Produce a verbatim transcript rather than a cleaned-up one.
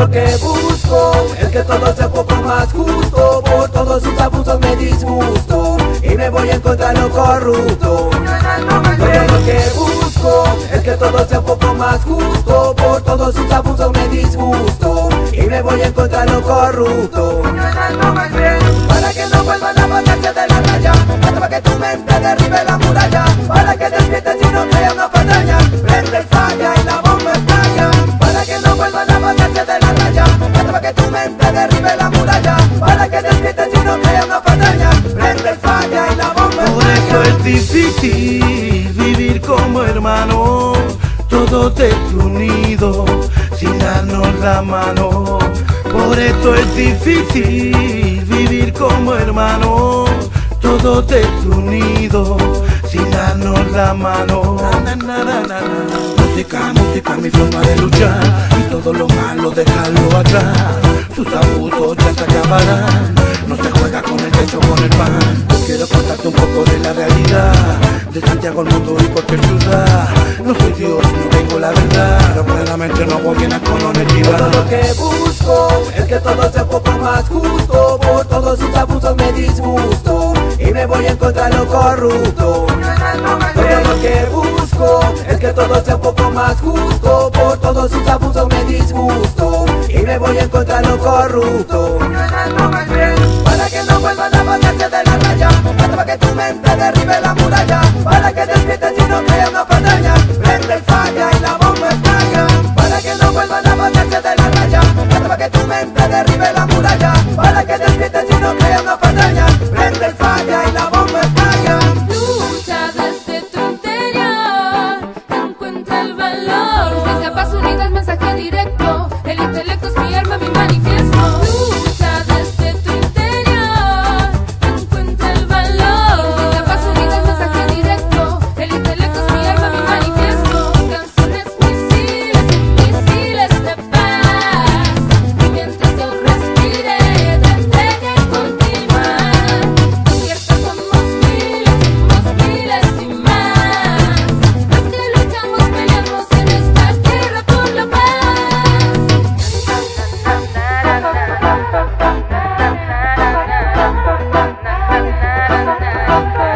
lo que busco es que todo sea un poco más justo. Por todos sus abusos me disgusto y me voy a encontrar lo corrupto. Todo lo que busco es que todo sea un poco más justo. Por todos sus abusos me disgusto y me voy a encontrar lo corrupto. Para que no vuelvan a pasarse de la raya, hasta que tu mente derribe la muralla. Para que despiertes y no crea una pantalla, prende el falla y la bomba estalla. Para que no vuelvan a pasarse de la raya, hasta que tu mente derribe la muralla. Para que despiertes y no crea una pantalla, prende el falla y la bomba estalla. Por eso es difícil vivir como hermanos, todos desunidos, sin darnos la mano. Por eso es difícil vivir como hermanos, todos desunidos, sin darnos la mano. Na, na, na, na, na. Música, música, mi forma de luchar, y todo lo malo dejarlo atrás. Sus abusos ya se acabarán, no se juega con el techo, con el pan. Quiero contarte un poco de la realidad, de Santiago al mundo y cualquier ciudad. No soy Dios, no tengo la verdad, pero claramente no voy bien con honestidad. Todo lo que busco es que todo sea un poco más justo. Por todos sus abusos me disgusto y me voy a encontrar lo corrupto. Todo lo que busco es que todo sea un poco más justo. Por todos sus abusos me disgusto y me voy a encontrar lo corrupto. Para que no vuelvan a pasarse de la raya, hasta que tu mente derribe la muralla. Para que despiertes y no crea una pantalla, prende el falla y la bomba estalla. Para que no vuelvan a pasarse de la raya, hasta que tu mente derribe la muralla. Para que despiertes y no crea una pantalla, prende el falla y la bomba estalla. Lucha desde tu interior, encuentra el valor. Desde Paz Unidas, mensaje directo, el intelecto es mi arma, mi manifiesto. Lucha desde tu interior, encuentra el valor. Desde Paz Unidas, mensaje directo, el intelecto es mi arma, mi manifiesto. Canciones, misiles, misiles de paz. Y mientras yo respire, tendré que continuar. Cierto, somos miles, somos miles y más. Los que luchamos, peleamos en esta tierra por la paz. Na, na, na, na, na, na, na, na, na, na, na, na, na.